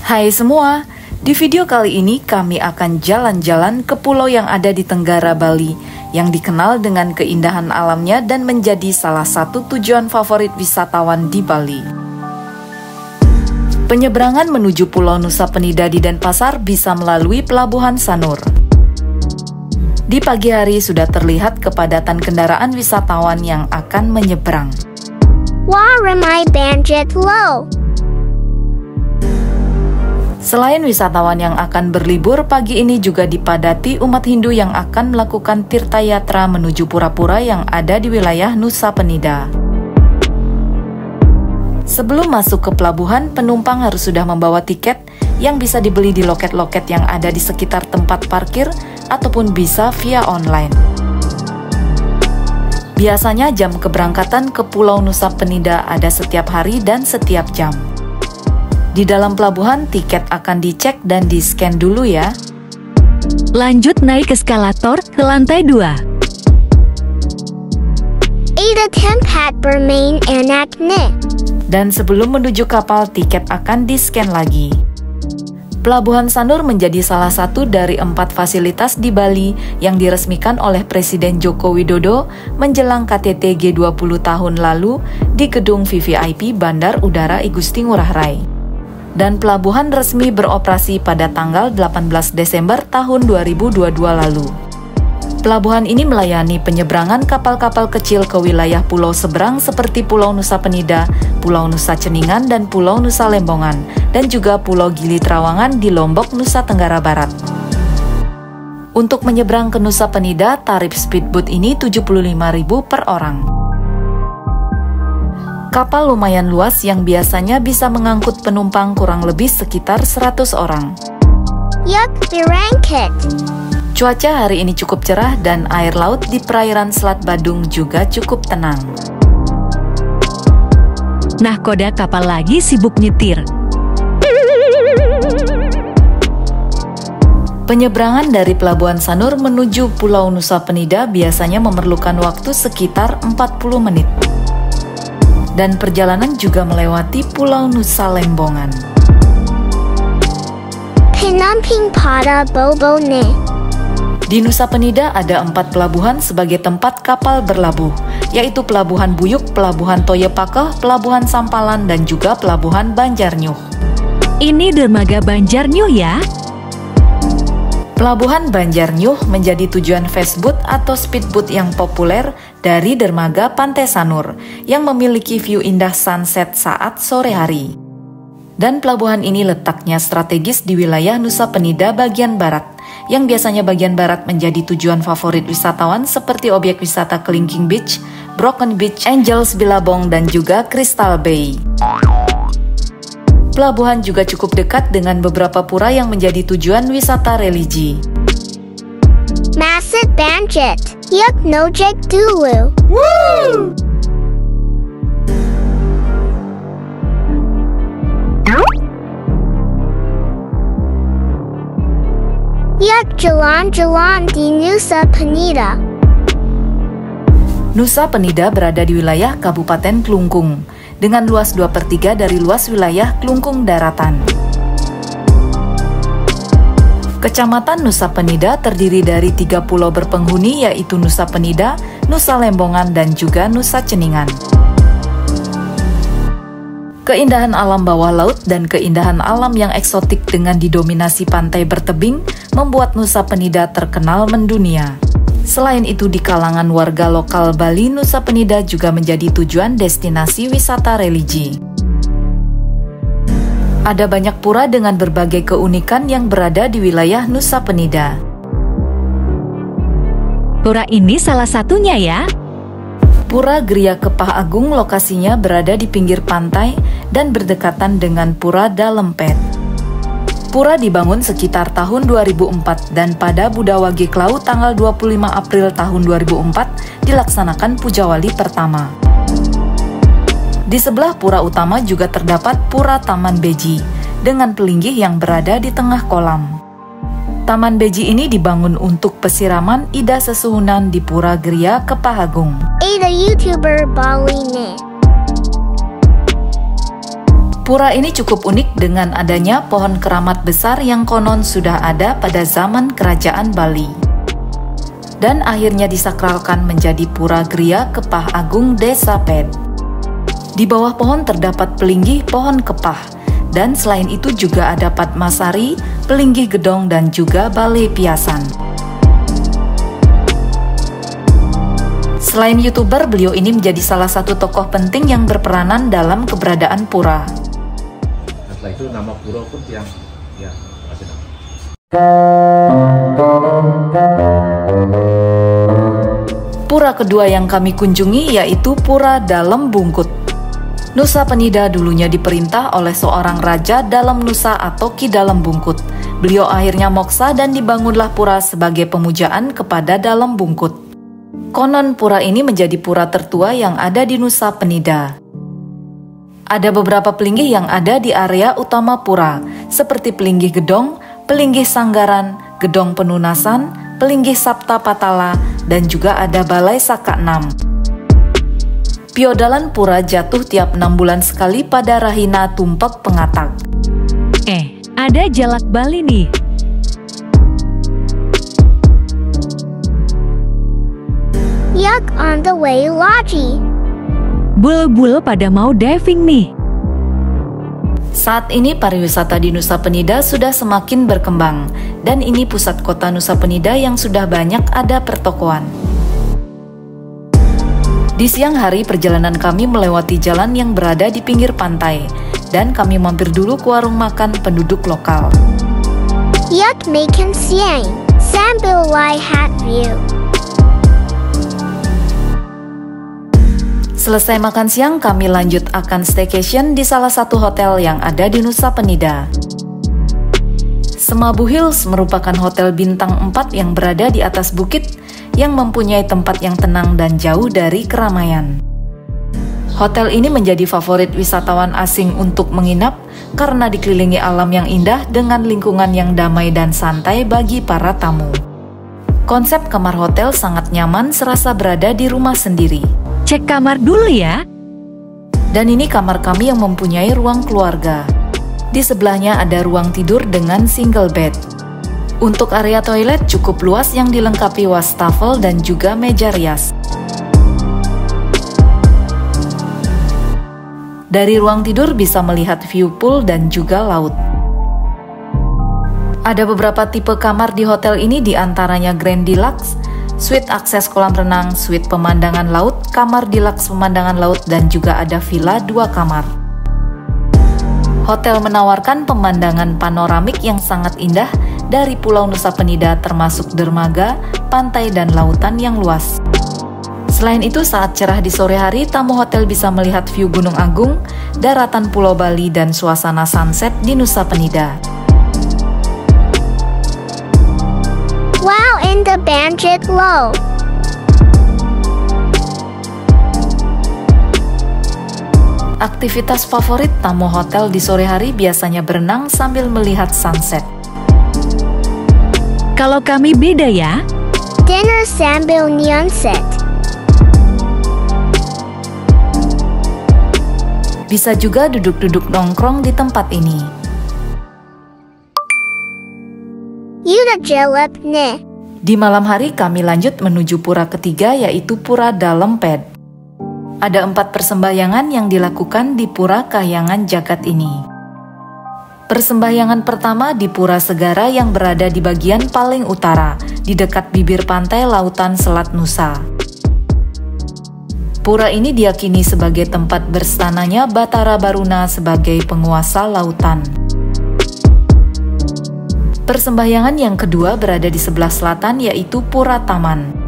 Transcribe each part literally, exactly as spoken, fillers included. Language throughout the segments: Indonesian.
Hai semua, di video kali ini kami akan jalan-jalan ke pulau yang ada di Tenggara Bali yang dikenal dengan keindahan alamnya dan menjadi salah satu tujuan favorit wisatawan di Bali. Penyeberangan menuju Pulau Nusa Penida di Denpasar bisa melalui Pelabuhan Sanur. Di pagi hari sudah terlihat kepadatan kendaraan wisatawan yang akan menyeberang. Waramai Banjit Low. Selain wisatawan yang akan berlibur, pagi ini juga dipadati umat Hindu yang akan melakukan tirta yatra menuju pura-pura yang ada di wilayah Nusa Penida. Sebelum masuk ke pelabuhan, penumpang harus sudah membawa tiket yang bisa dibeli di loket-loket yang ada di sekitar tempat parkir ataupun bisa via online. Biasanya jam keberangkatan ke Pulau Nusa Penida ada setiap hari dan setiap jam. Di dalam pelabuhan, tiket akan dicek dan di-scan dulu ya. Lanjut naik eskalator ke lantai dua. Ada tempat bermain anak nih. Dan sebelum menuju kapal, tiket akan di-scan lagi. Pelabuhan Sanur menjadi salah satu dari empat fasilitas di Bali yang diresmikan oleh Presiden Joko Widodo menjelang K T T G dua puluh tahun lalu di gedung V V I P Bandar Udara I Gusti Ngurah Rai. Dan pelabuhan resmi beroperasi pada tanggal delapan belas Desember tahun dua ribu dua puluh dua lalu. Pelabuhan ini melayani penyeberangan kapal-kapal kecil ke wilayah pulau seberang seperti Pulau Nusa Penida, Pulau Nusa Ceningan, dan Pulau Nusa Lembongan, dan juga Pulau Gili Trawangan di Lombok, Nusa Tenggara Barat. Untuk menyeberang ke Nusa Penida, tarif speedboat ini tujuh puluh lima ribu rupiah per orang. Kapal lumayan luas yang biasanya bisa mengangkut penumpang kurang lebih sekitar seratus orang. Yuk, berangkat. Cuaca hari ini cukup cerah dan air laut di perairan Selat Badung juga cukup tenang. Nahkoda kapal lagi sibuk nyetir. Penyeberangan dari Pelabuhan Sanur menuju Pulau Nusa Penida biasanya memerlukan waktu sekitar empat puluh menit. Dan perjalanan juga melewati Pulau Nusa Lembongan. Penamping pada bobo nih. Di Nusa Penida ada empat pelabuhan sebagai tempat kapal berlabuh, yaitu Pelabuhan Buyuk, Pelabuhan Toyepakeh, Pelabuhan Sampalan, dan juga Pelabuhan Banjarnyuh. Ini dermaga Banjarnyuh ya? Pelabuhan Banjarnyuh menjadi tujuan fastboat atau speedboat yang populer dari dermaga Pantai Sanur yang memiliki view indah sunset saat sore hari. Dan pelabuhan ini letaknya strategis di wilayah Nusa Penida bagian barat, yang biasanya bagian barat menjadi tujuan favorit wisatawan seperti objek wisata Kelingking Beach, Broken Beach, Angels Billabong, dan juga Crystal Bay. Pelabuhan juga cukup dekat dengan beberapa pura yang menjadi tujuan wisata religi. Masjid Banjit. Yuk nojek dulu. Woo! Yuk jalan-jalan di Nusa Penida. Nusa Penida berada di wilayah Kabupaten Klungkung, dengan luas dua per tiga dari luas wilayah Klungkung Daratan. Kecamatan Nusa Penida terdiri dari tiga pulau berpenghuni yaitu Nusa Penida, Nusa Lembongan, dan juga Nusa Ceningan. Keindahan alam bawah laut dan keindahan alam yang eksotik dengan didominasi pantai bertebing membuat Nusa Penida terkenal mendunia. Selain itu, di kalangan warga lokal Bali, Nusa Penida juga menjadi tujuan destinasi wisata religi. Ada banyak pura dengan berbagai keunikan yang berada di wilayah Nusa Penida. Pura ini salah satunya ya? Pura Gria Kepah Agung lokasinya berada di pinggir pantai dan berdekatan dengan Pura Dalempet. Pura dibangun sekitar tahun dua ribu empat dan pada Budawage Klau tanggal dua puluh lima April tahun dua ribu empat dilaksanakan Pujawali pertama. Di sebelah pura utama juga terdapat Pura Taman Beji dengan pelinggih yang berada di tengah kolam. Taman Beji ini dibangun untuk pesiraman Ida Sesuhunan di Pura Gria Kepah Agung. Ada YouTuber Bali nih. Pura ini cukup unik dengan adanya pohon keramat besar yang konon sudah ada pada zaman Kerajaan Bali. Dan akhirnya disakralkan menjadi Pura Gria Kepah Agung Desa Ped. Di bawah pohon terdapat pelinggih pohon kepah. Dan selain itu juga ada Padmasari, pelinggih gedong dan juga balai piasan. Selain YouTuber, beliau ini menjadi salah satu tokoh penting yang berperanan dalam keberadaan pura. Setelah itu nama pura pun yang ya masih nama. Pura kedua yang kami kunjungi yaitu Pura Dalem Bungkut. Nusa Penida dulunya diperintah oleh seorang raja dalam Nusa atau Ki Dalem Bungkut. Beliau akhirnya moksa dan dibangunlah pura sebagai pemujaan kepada Dalem Bungkut. Konon pura ini menjadi pura tertua yang ada di Nusa Penida. Ada beberapa pelinggih yang ada di area utama pura, seperti pelinggih gedong, pelinggih sanggaran, gedong penunasan, pelinggih Sabta Patala, dan juga ada balai Saka enam. Piodalan pura jatuh tiap enam bulan sekali pada Rahina Tumpek Pengatak. Eh, ada Jalak Bali nih. Yuck on the way, Logi. Bul-bul pada mau diving nih. Saat ini pariwisata di Nusa Penida sudah semakin berkembang, dan ini pusat kota Nusa Penida yang sudah banyak ada pertokoan. Di siang hari perjalanan kami melewati jalan yang berada di pinggir pantai, dan kami mampir dulu ke warung makan penduduk lokal. Yuck makan siang, sambil lai hat view. Selesai makan siang, kami lanjut akan staycation di salah satu hotel yang ada di Nusa Penida. Semabu Hills merupakan hotel bintang empat yang berada di atas bukit yang mempunyai tempat yang tenang dan jauh dari keramaian. Hotel ini menjadi favorit wisatawan asing untuk menginap karena dikelilingi alam yang indah dengan lingkungan yang damai dan santai bagi para tamu. Konsep kamar hotel sangat nyaman, serasa berada di rumah sendiri. Cek kamar dulu ya. Dan ini kamar kami yang mempunyai ruang keluarga. Di sebelahnya ada ruang tidur dengan single bed. Untuk area toilet cukup luas yang dilengkapi wastafel dan juga meja rias. Dari ruang tidur bisa melihat view pool dan juga laut. Ada beberapa tipe kamar di hotel ini, diantaranya Grand Deluxe, suite akses kolam renang, suite pemandangan laut, kamar deluxe pemandangan laut, dan juga ada villa dua kamar. Hotel menawarkan pemandangan panoramik yang sangat indah dari Pulau Nusa Penida termasuk dermaga, pantai, dan lautan yang luas. Selain itu, saat cerah di sore hari, tamu hotel bisa melihat view Gunung Agung, daratan Pulau Bali, dan suasana sunset di Nusa Penida. Wow in the budget low. Aktivitas favorit tamu hotel di sore hari biasanya berenang sambil melihat sunset. Kalau kami beda ya. Dinner sambil neon set. Bisa juga duduk-duduk nongkrong di tempat ini. Yuda jelep ne. Di malam hari kami lanjut menuju pura ketiga, yaitu Pura Dalem Ped. Ada empat persembahyangan yang dilakukan di Pura Kahyangan Jagat ini. Persembahyangan pertama di Pura Segara yang berada di bagian paling utara, di dekat bibir pantai lautan Selat Nusa. Pura ini diyakini sebagai tempat bersananya Batara Baruna sebagai penguasa lautan. Persembahyangan yang kedua berada di sebelah selatan, yaitu Pura Taman.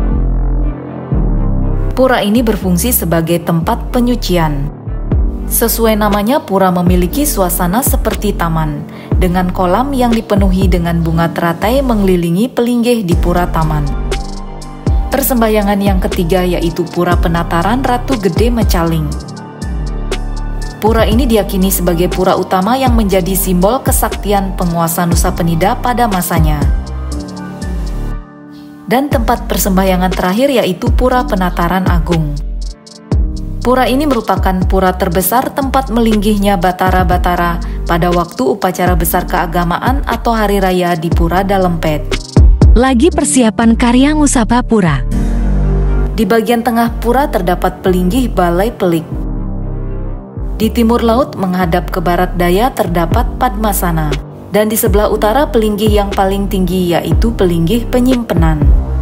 Pura ini berfungsi sebagai tempat penyucian. Sesuai namanya, pura memiliki suasana seperti taman, dengan kolam yang dipenuhi dengan bunga teratai mengelilingi pelinggih di Pura Taman. Persembahyangan yang ketiga yaitu Pura Penataran Ratu Gede Mecaling. Pura ini diyakini sebagai pura utama yang menjadi simbol kesaktian penguasa Nusa Penida pada masanya. Dan tempat persembahyangan terakhir yaitu Pura Penataran Agung. Pura ini merupakan pura terbesar tempat melinggihnya Batara-Batara pada waktu upacara besar keagamaan atau hari raya di Pura Dalempet. Lagi persiapan Karya Ngusapa Pura. Di bagian tengah pura terdapat pelinggih Balai Pelik. Di timur laut menghadap ke barat daya terdapat Padmasana. Dan di sebelah utara pelinggih yang paling tinggi yaitu pelinggih Penyimpenan.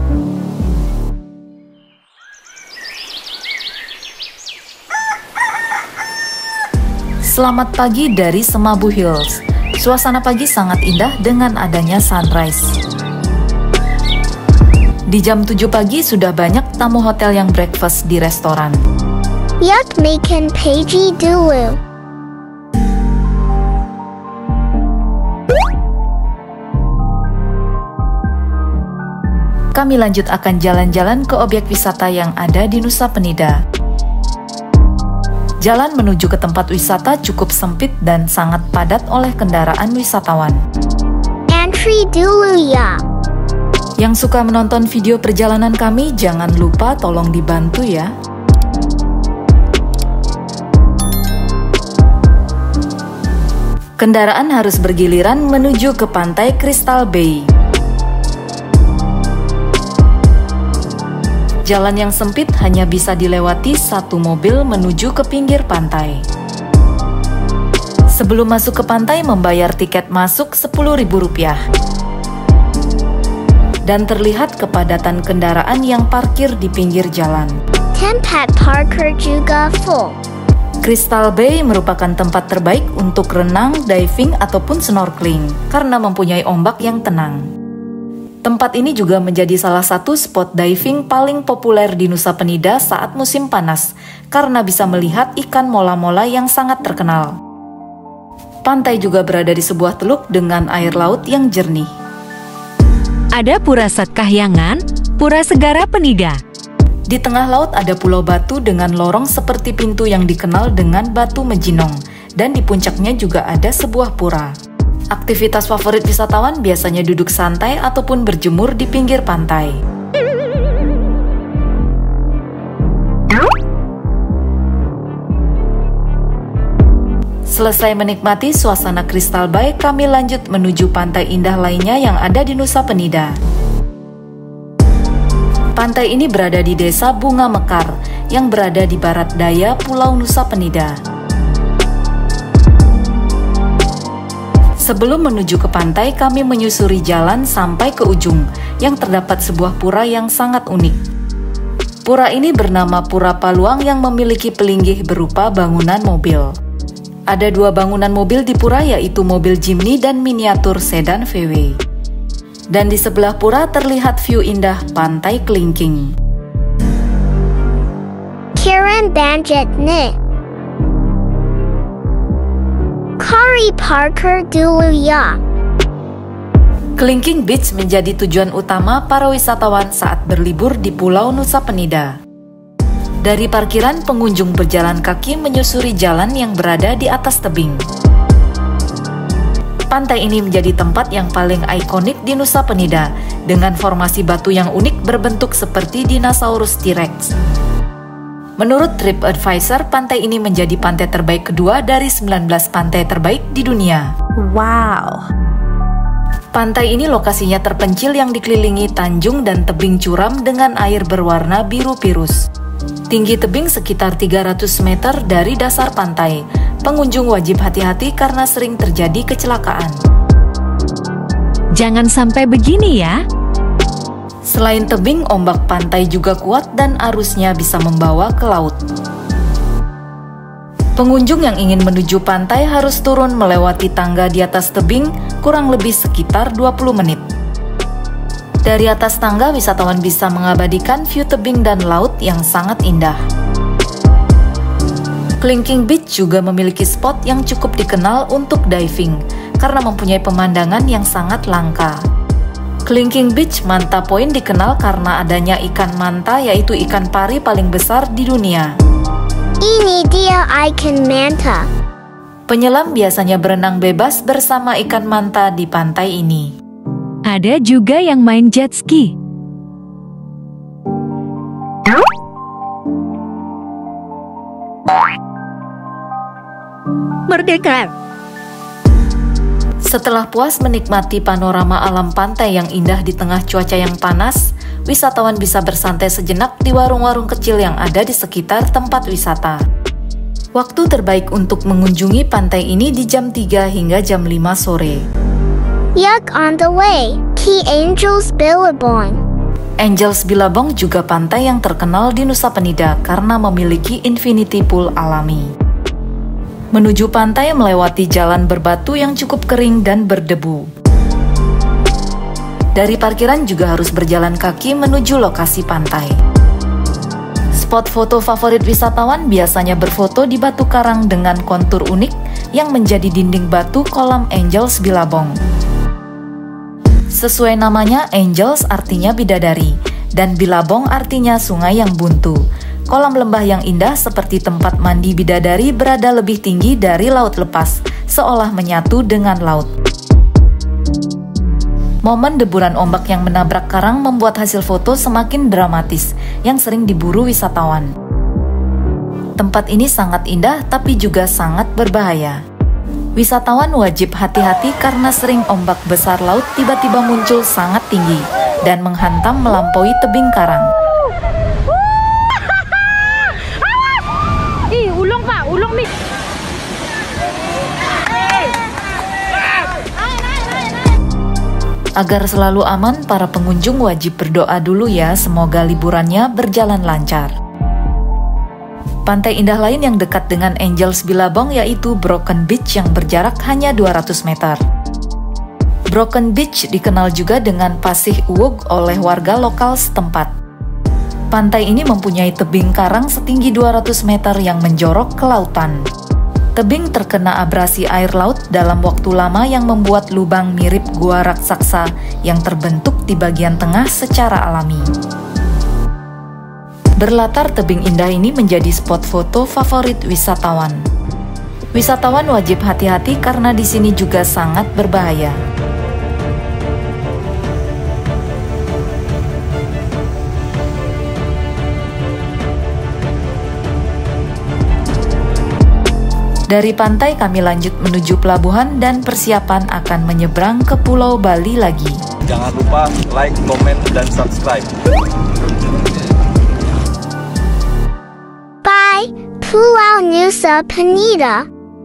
Selamat pagi dari Semabu Hills. Suasana pagi sangat indah dengan adanya sunrise. Di jam tujuh pagi sudah banyak tamu hotel yang breakfast di restoran. Yak makan pagi dulu. Kami lanjut akan jalan-jalan ke objek wisata yang ada di Nusa Penida. Jalan menuju ke tempat wisata cukup sempit dan sangat padat oleh kendaraan wisatawan. Antri dulu ya. Yang suka menonton video perjalanan kami, jangan lupa tolong dibantu ya. Kendaraan harus bergiliran menuju ke pantai Crystal Bay. Jalan yang sempit hanya bisa dilewati satu mobil menuju ke pinggir pantai. Sebelum masuk ke pantai membayar tiket masuk sepuluh ribu rupiah. Dan terlihat kepadatan kendaraan yang parkir di pinggir jalan. Tempat parkir juga full. Crystal Bay merupakan tempat terbaik untuk renang, diving, ataupun snorkeling karena mempunyai ombak yang tenang. Tempat ini juga menjadi salah satu spot diving paling populer di Nusa Penida saat musim panas karena bisa melihat ikan mola-mola yang sangat terkenal. Pantai juga berada di sebuah teluk dengan air laut yang jernih. Ada Pura Satkahyangan, Pura Segara Penida. Di tengah laut ada pulau batu dengan lorong seperti pintu yang dikenal dengan Batu Mejinong, dan di puncaknya juga ada sebuah pura. Aktivitas favorit wisatawan biasanya duduk santai ataupun berjemur di pinggir pantai. Selesai menikmati suasana Crystal Bay, kami lanjut menuju pantai indah lainnya yang ada di Nusa Penida. Pantai ini berada di Desa Bunga Mekar yang berada di barat daya Pulau Nusa Penida. Sebelum menuju ke pantai, kami menyusuri jalan sampai ke ujung yang terdapat sebuah pura yang sangat unik. Pura ini bernama Pura Paluang yang memiliki pelinggih berupa bangunan mobil. Ada dua bangunan mobil di pura yaitu mobil Jimny dan miniatur sedan V W. Dan di sebelah pura terlihat view indah Pantai Kelingking. Karen Banjet Nick. Kari parkir dulu ya. Kelingking Beach menjadi tujuan utama para wisatawan saat berlibur di Pulau Nusa Penida. Dari parkiran, pengunjung berjalan kaki menyusuri jalan yang berada di atas tebing. Pantai ini menjadi tempat yang paling ikonik di Nusa Penida dengan formasi batu yang unik berbentuk seperti dinosaurus T-Rex. Menurut TripAdvisor, pantai ini menjadi pantai terbaik kedua dari sembilan belas pantai terbaik di dunia. Wow. Pantai ini lokasinya terpencil yang dikelilingi tanjung dan tebing curam dengan air berwarna biru pirus. Tinggi tebing sekitar tiga ratus meter dari dasar pantai. Pengunjung wajib hati-hati karena sering terjadi kecelakaan. Jangan sampai begini ya. Selain tebing, ombak pantai juga kuat dan arusnya bisa membawa ke laut. Pengunjung yang ingin menuju pantai harus turun melewati tangga di atas tebing kurang lebih sekitar dua puluh menit. Dari atas tangga, wisatawan bisa mengabadikan view tebing dan laut yang sangat indah. Kelingking Beach juga memiliki spot yang cukup dikenal untuk diving karena mempunyai pemandangan yang sangat langka. Kelingking Beach Manta Point dikenal karena adanya ikan manta, yaitu ikan pari paling besar di dunia. Ini dia ikan manta. Penyelam biasanya berenang bebas bersama ikan manta di pantai ini. Ada juga yang main jet ski. merdeka. Setelah puas menikmati panorama alam pantai yang indah di tengah cuaca yang panas, wisatawan bisa bersantai sejenak di warung-warung kecil yang ada di sekitar tempat wisata. Waktu terbaik untuk mengunjungi pantai ini di jam tiga hingga jam lima sore. Yuck on the way, Key Angels Billabong. Angels Billabong juga pantai yang terkenal di Nusa Penida karena memiliki infinity pool alami. Menuju pantai melewati jalan berbatu yang cukup kering dan berdebu. Dari parkiran juga harus berjalan kaki menuju lokasi pantai. Spot foto favorit wisatawan biasanya berfoto di batu karang dengan kontur unik yang menjadi dinding batu kolam Angels Billabong. Sesuai namanya, Angels artinya bidadari, dan Billabong artinya sungai yang buntu. Kolam lembah yang indah seperti tempat mandi bidadari berada lebih tinggi dari laut lepas, seolah menyatu dengan laut. Momen deburan ombak yang menabrak karang membuat hasil foto semakin dramatis, yang sering diburu wisatawan. Tempat ini sangat indah tapi juga sangat berbahaya. Wisatawan wajib hati-hati karena sering ombak besar laut tiba-tiba muncul sangat tinggi dan menghantam melampaui tebing karang. Ih, ulung pak, ulung nih. Agar selalu aman, para pengunjung wajib berdoa dulu ya, semoga liburannya berjalan lancar. Pantai indah lain yang dekat dengan Angels Billabong yaitu Broken Beach yang berjarak hanya dua ratus meter. Broken Beach dikenal juga dengan Pasih Uwug oleh warga lokal setempat. Pantai ini mempunyai tebing karang setinggi dua ratus meter yang menjorok ke lautan. Tebing terkena abrasi air laut dalam waktu lama yang membuat lubang mirip gua raksasa yang terbentuk di bagian tengah secara alami. Berlatar tebing indah ini menjadi spot foto favorit wisatawan. Wisatawan wajib hati-hati karena di sini juga sangat berbahaya. Dari pantai kami lanjut menuju pelabuhan dan persiapan akan menyeberang ke Pulau Bali lagi. Jangan lupa like, komen, dan subscribe. Bye, Pulau Nusa Penida.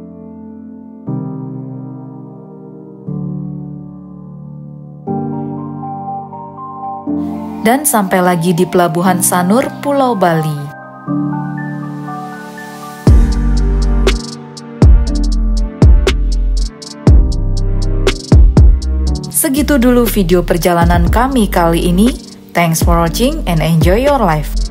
Dan sampai lagi di Pelabuhan Sanur, Pulau Bali. Segitu dulu video perjalanan kami kali ini. Thanks for watching and enjoy your life.